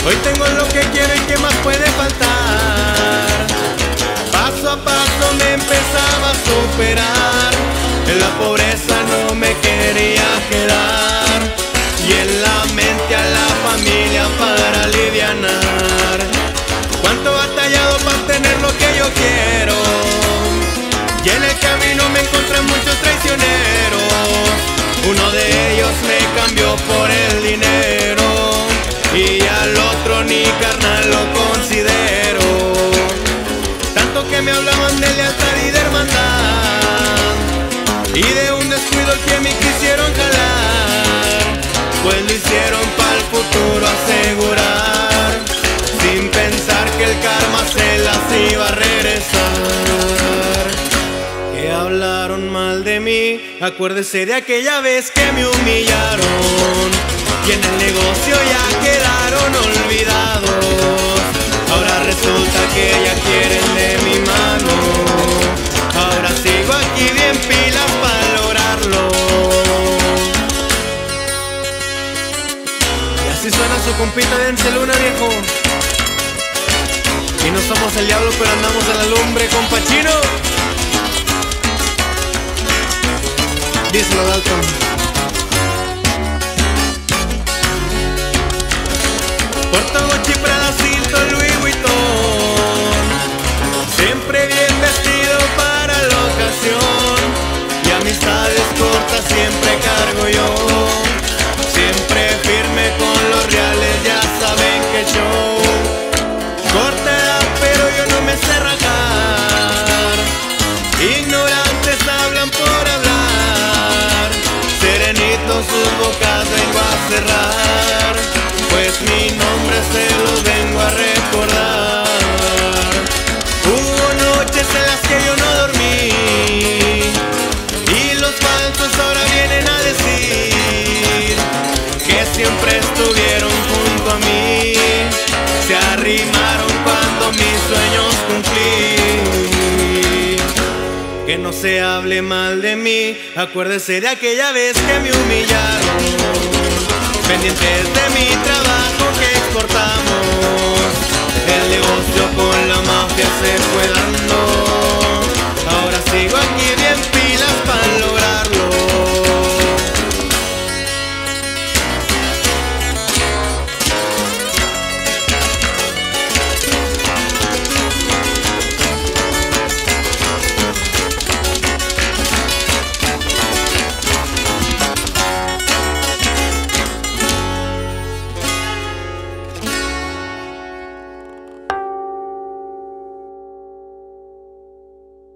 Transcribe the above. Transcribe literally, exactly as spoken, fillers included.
Hoy tengo lo que quiero y qué más puede faltar. Paso a paso me empezaba a superar. En la pobreza no me quería quedar. Y en la mente a la familia para alivianar. Cuánto he batallado para tener lo que yo quiero. Y en el camino me encontré muchos traicioneros. Uno de ellos me cambió por el dinero. Y al otro ni carnal lo considero. Tanto que me hablaban de lealtad y de hermandad. Y de un descuido el que me quisieron jalar. Pues lo hicieron para el futuro asegurar. Sin pensar que el karma se las iba a regresar. Que hablaron mal de mí, acuérdese de aquella vez que me humillaron. Y en el negocio ya quedaron olvidados. Ahora resulta que ya quieren de mi mano. Ahora sigo aquí bien pilas para lograrlo. Y así suena su compita de Enceluna, viejo. Y no somos el diablo, pero andamos en la lumbre, compa Chino. Díselo, Dalton. Porto Gucci, Pradacito, Louis Vuitton. Siempre bien vestido para la ocasión. Y amistades cortas siempre cargo yo. Siempre firme con los reales, ya saben que show. Corta edad, pero yo no me sé rajar. Ignorantes hablan por hablar. Serenitos sus bocas vengo a cerrar. Pues mi nombre se los vengo a recordar. Hubo noches en las que yo no dormí. Y los falsos ahora vienen a decir que siempre estuvieron junto a mí. Se arrimaron cuando mis sueños cumplí. Que no se hable mal de mí, acuérdese de aquella vez que me humillaron. Pendientes de mi trabajo